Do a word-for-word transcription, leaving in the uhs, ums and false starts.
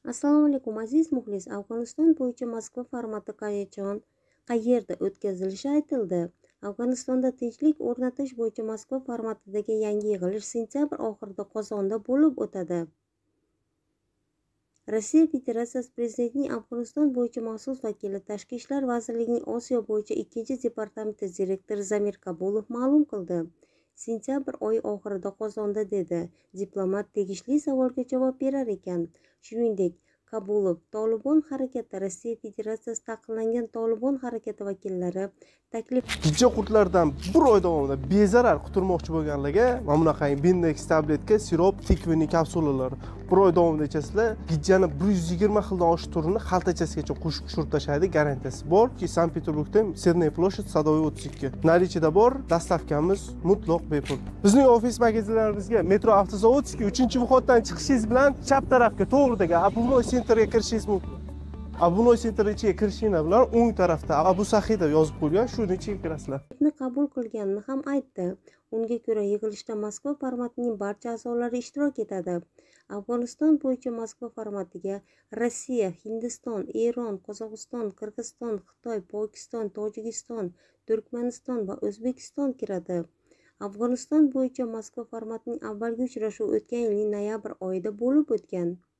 Assalomu alaykum aziz muxlis. Afg'oniston bo'yicha Moskva formati qachon, qayerda o'tkazilishi aytildi. Afg'onistonda tinchlik o'rnatish bo'yicha Moskva formatidagi yangi yig'ilish sentabr oxirida Qozonda bo'lib o'tadi. Rossiya Federatsiyasi Prezidentining Afg'oniston bo'yicha maxsus vakili, Tashqi ishlar vazirligining Osiyo bo'yicha ikkinchi departamenti direktori Zamir Kabulov ma'lum qildi. Sentabr oyi oxirida Qozonda dedi. Diplomat tegishli savolga javob berar ekan. Shuningdek, Kabulov Tolibon harakati, Rossiya Federatsiyasi taqiqlangan Tolibon harakati vakillari taklif Gijja qurtlardan bir oy davomida bezarar quturmoqchi bo'lganlarga mana bunaqangi Bindex tabletka, sirop, tikvining kapsulalari bir oy davomida ichasizlar, gijjani bir yuz yigirma xildan oshiq turini xaltachasigacha qo'shib tushirib tashlaydi, garantiyasi bor. Ki Sankt-Peterburgda Serniy ploshad Sadoviy o'ttiz ikki. Narichida bor, dastavkamiz mutlaq bepul. Bizning ofis magazinlarimizga Metro Avtozavodskiy uchinchi vходdan chiqishingiz bilan chap tarafga to'g'ridagi Abunoy Centerga kirishingiz mumkin. Abunoy Center ichiga kirishinglar bilan o'ng tarafda Abu Saxiy deb yozib qo'ygan, shuni ichiga kirasizlar. qabul qilganini ham aytdi. Unga ko'ra yig'ilishda Moskva formatining barcha a'zolari ishtirok etadi. Afg'oniston bo'yicha Moskva formatiga Rossiya, Hindiston, Eron, Qozog'iston, Qirg'iziston, Xitoy, Pokiston, Tojikiston, Turkmaniston va O'zbekiston kiradi. Afg'oniston bo'yicha Moskva formatining avvalgi uchrashuvi o'tgan yilning noyabr oyida bo'lib o'tgan.